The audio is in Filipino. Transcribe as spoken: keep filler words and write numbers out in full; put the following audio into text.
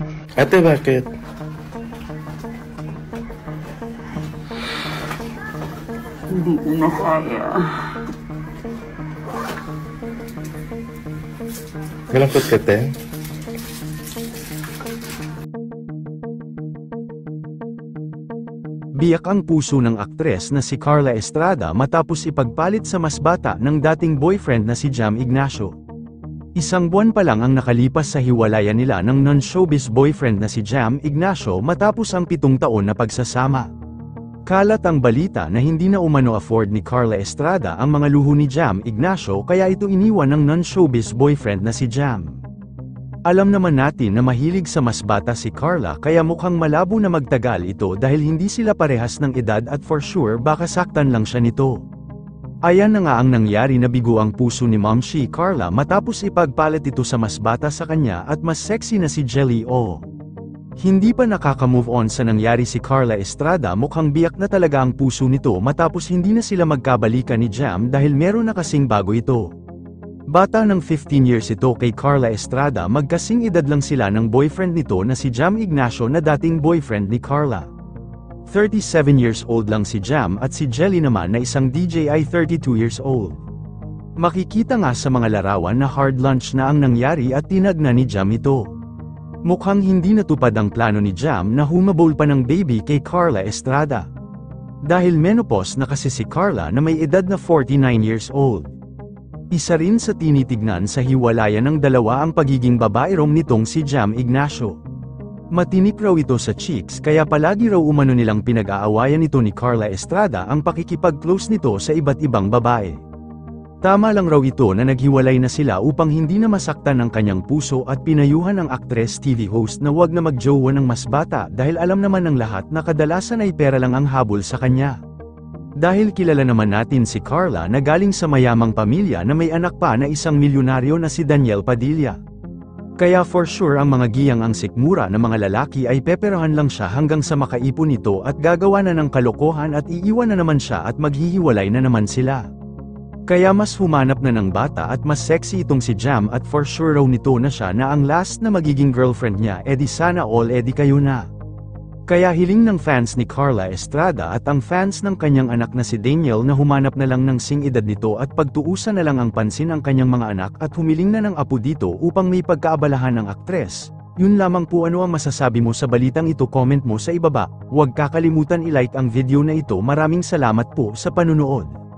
Ate, bakit? Hindi ko na kaya. Malungkot ka, te? Biyak ang puso ng aktres na si Carla Estrada matapos ipagpalit sa mas bata ng dating boyfriend na si Jam Ignacio. Isang buwan pa lang ang nakalipas sa hiwalayan nila ng non-showbiz boyfriend na si Jam Ignacio matapos ang pitong taon na pagsasama. Kalat ang balita na hindi na umano afford ni Carla Estrada ang mga luho ni Jam Ignacio kaya ito iniwan ng non-showbiz boyfriend na si Jam. Alam naman natin na mahilig sa mas bata si Carla kaya mukhang malabo na magtagal ito dahil hindi sila parehas ng edad at for sure baka saktan lang siya nito. Ayan na nga ang nangyari na bigo ang puso ni Momshi Carla matapos ipagpalit ito sa mas bata sa kanya at mas sexy na si Jelly O. Hindi pa nakaka-move on sa nangyari si Carla Estrada, mukhang biyak na talaga ang puso nito matapos hindi na sila magkabalikan ni Jam dahil meron na kasing bago ito. Bata ng fifteen years ito kay Carla Estrada, magkasing edad lang sila ng boyfriend nito na si Jam Ignacio na dating boyfriend ni Carla. thirty-seven years old lang si Jam at si Jelly naman na isang D J ay thirty-two years old. Makikita nga sa mga larawan na hard lunch na ang nangyari at tinag na ni Jam ito. Mukhang hindi natupad ang plano ni Jam na humabol pa ng baby kay Carla Estrada. Dahil menopause na kasi si Carla na may edad na forty-nine years old. Isa rin sa tinitignan sa hiwalayan ng dalawa ang pagiging babaerong nitong si Jam Ignacio. Matinik raw ito sa chicks kaya palagi raw umano nilang pinag-aawayan nito ni Carla Estrada ang pakikipag-close nito sa iba't ibang babae. Tama lang raw ito na naghiwalay na sila upang hindi na masaktan ang kanyang puso at pinayuhan ang aktres T V host na wag na magjowa ng mas bata dahil alam naman ng lahat na kadalasan ay pera lang ang habol sa kanya. Dahil kilala naman natin si Carla na galing sa mayamang pamilya na may anak pa na isang milyonaryo na si Daniel Padilla. Kaya for sure ang mga giyang ang sikmura na mga lalaki ay peperahan lang siya hanggang sa makaipon nito at gagawa na ng kalokohan at iiwan na naman siya at maghihiwalay na naman sila. Kaya mas humanap na ng bata at mas sexy itong si Jam at for sure raw nito na siya na ang last na magiging girlfriend niya, edi sana all edi kayo na. Kaya hiling ng fans ni Carla Estrada at ang fans ng kanyang anak na si Daniel na humanap na lang ng sing-edad nito at pagtuusan na lang ang pansin ang kanyang mga anak at humiling na ng apo dito upang may pagkaabalahan ng aktres. Yun lamang po. Ano ang masasabi mo sa balitang ito? Comment mo sa ibaba. Huwag kakalimutan i-like ang video na ito. Maraming salamat po sa panunood.